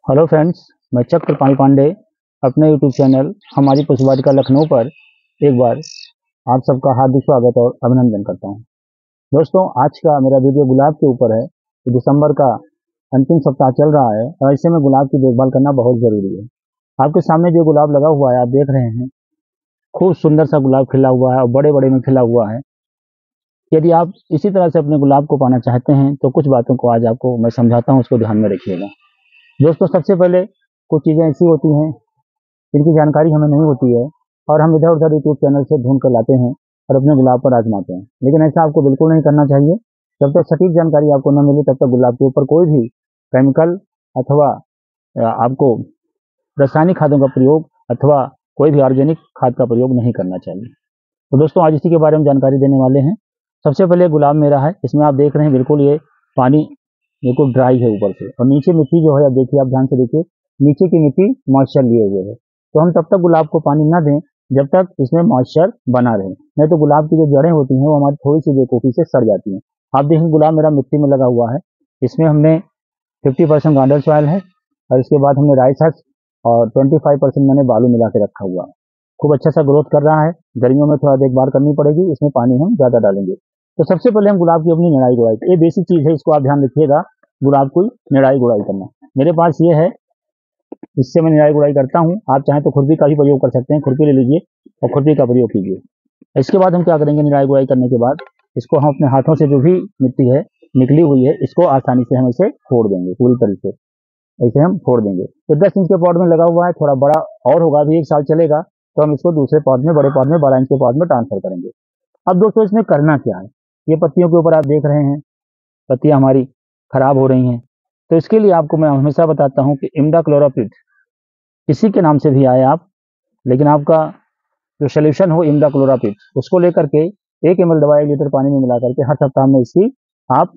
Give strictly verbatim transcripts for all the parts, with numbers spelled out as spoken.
Hello friends, मैं चक्र पाल पांडे अपने यूट्यूब चैनल हमारी पुष्पवाटिका लखनऊ पर एक बार आप सबका हार्दिक स्वागत और अभिनंदन करता हूं। दोस्तों, आज का मेरा वीडियो गुलाब के ऊपर है। तो दिसंबर का अंतिम सप्ताह चल रहा है और ऐसे में गुलाब की देखभाल करना बहुत ज़रूरी है। आपके सामने जो गुलाब लगा हुआ है आप देख रहे हैं, खूब सुंदर सा गुलाब खिला हुआ है और बड़े बड़े में खिला हुआ है। यदि आप इसी तरह से अपने गुलाब को पाना चाहते हैं तो कुछ बातों को आज आपको मैं समझाता हूँ, उसको ध्यान में रखिएगा। दोस्तों, सबसे पहले कुछ चीज़ें ऐसी होती हैं जिनकी जानकारी हमें नहीं होती है और हम इधर उधर यूट्यूब चैनल से ढूंढ कर लाते हैं और अपने गुलाब पर आजमाते हैं, लेकिन ऐसा आपको बिल्कुल नहीं करना चाहिए। जब तक सटीक जानकारी आपको न मिले तब तक गुलाब के ऊपर कोई भी केमिकल अथवा आपको रासायनिक खादों का प्रयोग अथवा कोई भी ऑर्गेनिक खाद का प्रयोग नहीं करना चाहिए। तो दोस्तों, आज इसी के बारे में जानकारी देने वाले हैं। सबसे पहले गुलाब मेरा है, इसमें आप देख रहे हैं बिल्कुल ये पानी बिल्कुल ड्राई है ऊपर से, और नीचे मिट्टी जो है, देखिए आप ध्यान से देखिए, नीचे की मिट्टी मॉइस्चर लिए हुए है। तो हम तब तक गुलाब को पानी ना दें जब तक इसमें मॉइस्चर बना रहे, नहीं तो गुलाब की जो जड़ें होती हैं वो हमारी थोड़ी सी बेवकूफ़ी से सड़ जाती हैं। आप देखें, गुलाब मेरा मिट्टी में लगा हुआ है। इसमें हमने फिफ्टी परसेंट गार्डन सॉइल है और इसके बाद हमने राइस हर्स और ट्वेंटी फाइव परसेंट मैंने बालू मिला के रखा हुआ है। खूब अच्छा सा ग्रोथ कर रहा है। गर्मियों में थोड़ा देखभाल करनी पड़ेगी, इसमें पानी हम ज़्यादा डालेंगे। तो सबसे पहले हम गुलाब की अपनी निराई गुड़ाई, ये बेसिक चीज़ है, इसको आप ध्यान रखिएगा। गुलाब की निराई गुड़ाई करना मेरे पास ये है, इससे मैं निराई गुड़ाई करता हूँ। आप चाहें तो खुरपी का भी प्रयोग कर सकते हैं, खुरपी ले लीजिए और खुरपी का प्रयोग कीजिए। इसके बाद हम क्या करेंगे, निराई गुड़ाई करने के बाद इसको हम अपने हाथों से जो भी मिट्टी है निकली हुई है इसको आसानी से हम इसे फोड़ देंगे, पूरी तरह से ऐसे हम फोड़ देंगे। तो दस इंच के पॉट में लगा हुआ है, थोड़ा बड़ा और होगा, अभी एक साल चलेगा, तो हम इसको दूसरे पॉट में, बड़े पॉट में, बारह इंच के पॉट में ट्रांसफर करेंगे। अब दोस्तों, इसमें करना क्या है, ये पत्तियों के ऊपर आप देख रहे हैं पत्तियां हमारी खराब हो रही हैं। तो इसके लिए आपको मैं हमेशा बताता हूं कि इमिडाक्लोप्रिड, किसी के नाम से भी आए आप, लेकिन आपका जो सोल्यूशन हो इमिडाक्लोप्रिड, उसको लेकर के एक एम एल दवा एक लीटर पानी में मिला करके हर सप्ताह में इसकी आप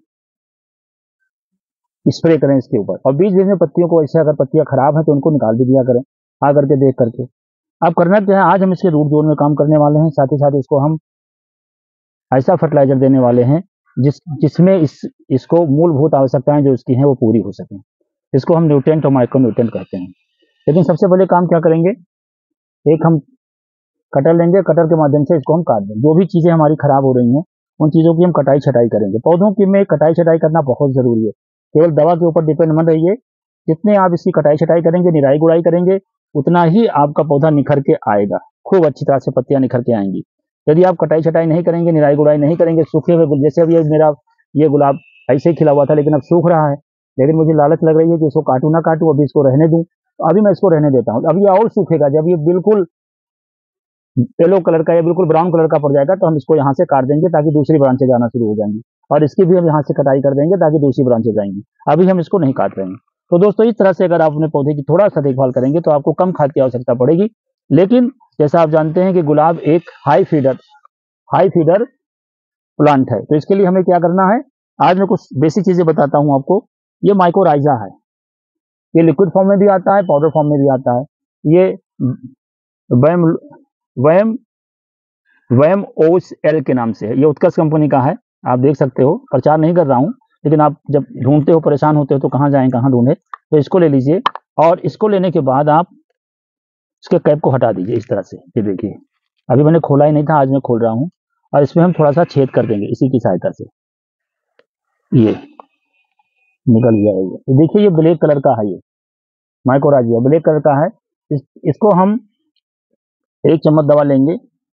स्प्रे करें इसके ऊपर। और बीच बीच में पत्तियों को, ऐसे अगर पत्तियां खराब हैं तो उनको निकाल भी दिया करें, आ करके देख करके। अब करना क्या है, आज हम इसके रूट जोन में काम करने वाले हैं, साथ ही साथ इसको हम ऐसा फर्टिलाइजर देने वाले हैं जिस जिसमें इस इसको मूलभूत आवश्यकताएं जो इसकी हैं वो पूरी हो सकें। इसको हम न्यूट्रिएंट और माइक्रो न्यूट्रिएंट कहते हैं। लेकिन सबसे पहले काम क्या करेंगे, एक हम कटर लेंगे, कटर के माध्यम से इसको हम काट देंगे। जो भी चीज़ें हमारी खराब हो रही हैं उन चीज़ों की हम कटाई छटाई करेंगे। पौधों की में कटाई छटाई करना बहुत ज़रूरी है। केवल दवा के ऊपर डिपेंड मत रहिए। जितने आप इसकी कटाई छटाई करेंगे, निराई गुड़ाई करेंगे, उतना ही आपका पौधा निखर के आएगा, खूब अच्छी तरह से पत्तियां निखर के आएंगी। यदि आप कटाई छटाई नहीं करेंगे, निराई गुड़ाई नहीं करेंगे, सूखे हुए, जैसे अभी मेरा ये गुलाब ऐसे ही खिला हुआ था लेकिन अब सूख रहा है, लेकिन मुझे लालच लग रही है कि इसको काटूं ना काटूं, अभी इसको रहने दूं, तो अभी मैं इसको रहने देता हूं। अभी और सूखेगा, जब ये बिल्कुल येलो कलर का या बिल्कुल ब्राउन कलर का पड़ जाएगा तो हम इसको यहाँ से काट देंगे ताकि दूसरी ब्रांचें जाना शुरू हो जाएंगी, और इसकी भी हम यहाँ से कटाई कर देंगे ताकि दूसरी ब्रांचें जाएंगी। अभी हम इसको नहीं काट रहे हैं। तो दोस्तों, इस तरह से अगर आप अपने पौधे की थोड़ा सा देखभाल करेंगे तो आपको कम खाद की आवश्यकता पड़ेगी। लेकिन जैसा आप जानते हैं कि गुलाब एक high feeder high feeder plant है, तो इसके लिए हमें क्या करना है, आज मैं कुछ बेसिक चीजें बताता हूं आपको। ये माइकोराइजा है, ये लिक्विड फॉर्म में भी आता है, पाउडर फॉर्म में भी आता है। ये वैम वैम वैम ओस एल के नाम से है, ये उत्कर्ष कंपनी का है। आप देख सकते हो, प्रचार नहीं कर रहा हूं, लेकिन आप जब ढूंढते हो, परेशान होते हो तो कहाँ जाएं कहाँ ढूंढे, तो इसको ले लीजिए। और इसको लेने के बाद आप इसके कैप को हटा दीजिए इस तरह से। ये देखिए, अभी मैंने खोला ही नहीं था, आज मैं खोल रहा हूँ, और इसमें हम थोड़ा सा छेद कर देंगे इसी की सहायता से, ये निकल गया है। ये देखिए, ये ब्लैक कलर का है, ये माइकोराइजा ब्लैक कलर का है। इस, इसको हम एक चम्मच दवा लेंगे,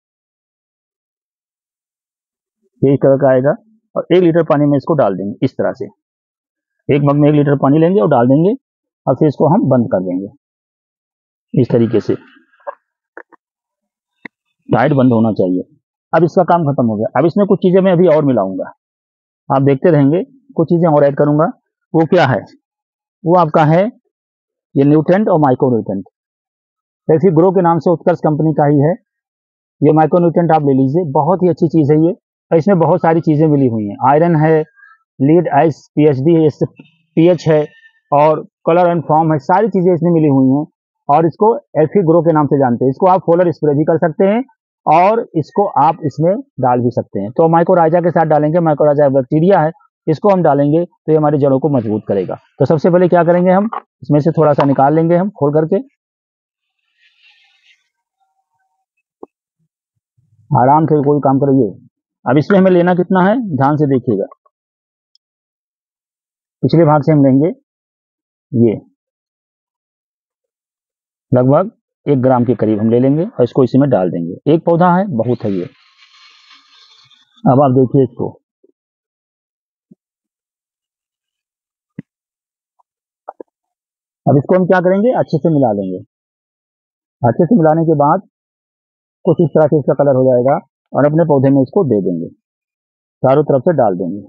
ये इस तरह का आएगा, और एक लीटर पानी में इसको डाल देंगे इस तरह से। एक मग में एक लीटर पानी लेंगे और डाल देंगे, और फिर इसको हम बंद कर देंगे इस तरीके से, टाइट बंद होना चाहिए। अब इसका काम खत्म हो गया। अब इसमें कुछ चीजें मैं अभी और मिलाऊंगा, आप देखते रहेंगे, कुछ चीजें और ऐड करूंगा। वो क्या है, वो आपका है ये न्यूट्रेंट और माइक्रो न्यूट्रेंट। जैसे ग्रो के नाम से उत्कर्ष कंपनी का ही है, ये माइक्रो न्यूट्रेंट आप ले लीजिए, बहुत ही अच्छी चीज है ये। इसमें बहुत सारी चीजें मिली हुई हैं, आयरन है, लीड आइस पीएचडी है, पीएच है, और कलर एंड फॉर्म है, सारी चीजें इसमें मिली हुई हैं। और इसको एफी ग्रो के नाम से जानते हैं। इसको आप फोलर स्प्रे भी कर सकते हैं और इसको आप इसमें डाल भी सकते हैं। तो माइकोराइजा के साथ डालेंगे, माइकोराइजा बैक्टीरिया है, इसको हम डालेंगे तो ये हमारी जड़ों को मजबूत करेगा। तो सबसे पहले क्या करेंगे, हम इसमें से थोड़ा सा निकाल लेंगे हम खोल करके, आराम से कोई काम करिए। अब इसमें हमें लेना कितना है, ध्यान से देखिएगा। पिछले भाग से हम लेंगे ये लगभग एक ग्राम के करीब हम ले लेंगे और इसको इसी में डाल देंगे। एक पौधा है, बहुत है ये। अब आप देखिए इसको, अब इसको हम क्या करेंगे, अच्छे से मिला लेंगे। अच्छे से मिलाने के बाद कुछ इस तरह से इसका कलर हो जाएगा और अपने पौधे में इसको दे देंगे, चारों तरफ से डाल देंगे।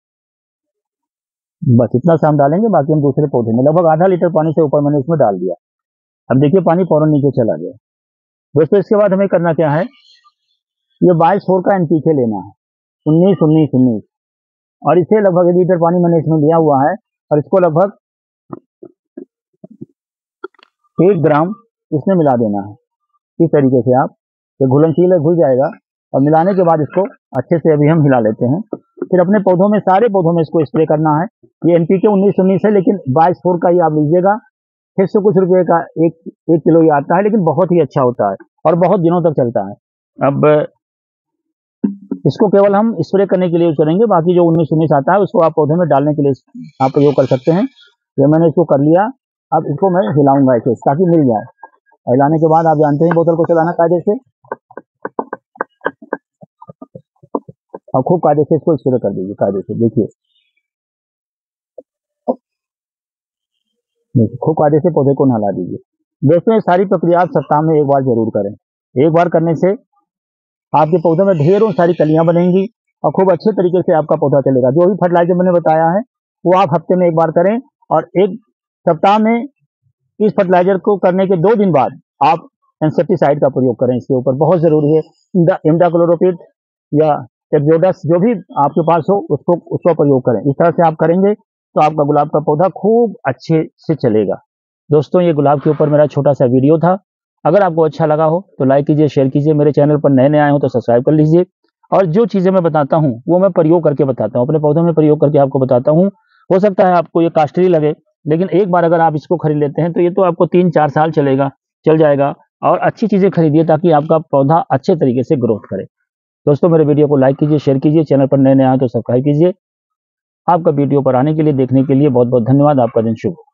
बस इतना सा हम डालेंगे, बाकी हम दूसरे पौधे में लगभग आधा लीटर पानी से ऊपर मैंने इसमें डाल दिया। अब देखिए पानी फौरन नीचे चला गया। दोस्तों इसके बाद हमें करना क्या है, ये बाईस फोर का एनपीके लेना है, उन्नीस उन्नीस उन्नीस, और इसे लगभग एक लीटर पानी मैंने इसमें लिया हुआ है और इसको लगभग एक ग्राम इसमें मिला देना है। इस तरीके से आप, ये घुलनशील है, घुल जाएगा। और मिलाने के बाद इसको अच्छे से अभी हम हिला लेते हैं। फिर अपने पौधों में, सारे पौधों में इसको स्प्रे करना है। ये एनपीके उन्नीस उन्नीस है, लेकिन बाईस फोर का ही आप लीजिएगा। छह सौ कुछ रुपए का एक एक किलो ही आता है, लेकिन बहुत ही अच्छा होता है और बहुत दिनों तक चलता है। अब इसको केवल हम स्प्रे करने के लिए यूज करेंगे, बाकी जो उन्नीस उन्नीस आता है उसको आप पौधे में डालने के लिए आप प्रयोग कर सकते हैं। ये मैंने इसको कर लिया। अब इसको मैं हिलाऊंगा ऐसे ताकि मिल जाए। हिलाने के बाद आप जानते हैं बोतल को चलाना कायदे से, और खूब कायदे से इसको स्प्रे कर दीजिए कायदे से। देखिए खूब कायदे से पौधे को नहला दीजिए। दोस्तों ये सारी प्रक्रिया आप सप्ताह में एक बार जरूर करें। एक बार करने से आपके पौधे में ढेरों सारी कलियां बनेंगी और खूब अच्छे तरीके से आपका पौधा चलेगा। जो भी फर्टिलाइजर मैंने बताया है वो आप हफ्ते में एक बार करें, और एक सप्ताह में इस फर्टिलाइजर को करने के दो दिन बाद आप इंसेक्टिसाइड का प्रयोग करें। इसके ऊपर बहुत जरूरी है, इमिडाक्लोरोपिड या टेक्सोडस जो भी आपके पास हो उसको उसका प्रयोग करें। इस तरह से आप करेंगे तो आपका गुलाब का पौधा खूब अच्छे से चलेगा। दोस्तों ये गुलाब के ऊपर मेरा छोटा सा वीडियो था। अगर आपको अच्छा लगा हो तो लाइक कीजिए, शेयर कीजिए। मेरे चैनल पर नए नए आए हो तो सब्सक्राइब कर लीजिए। और जो चीज़ें मैं बताता हूँ वो मैं प्रयोग करके बताता हूँ, अपने पौधों में प्रयोग करके आपको बताता हूँ। हो सकता है आपको ये कॉस्टली लगे, लेकिन एक बार अगर आप इसको खरीद लेते हैं तो ये तो आपको तीन चार साल चलेगा चल जाएगा। और अच्छी चीज़ें खरीदिए ताकि आपका पौधा अच्छे तरीके से ग्रोथ करे। दोस्तों मेरे वीडियो को लाइक कीजिए, शेयर कीजिए। चैनल पर नए नए आए तो सब्सक्राइब कीजिए। आपका वीडियो पर आने के लिए, देखने के लिए बहुत बहुत धन्यवाद। आपका दिन शुभ हो।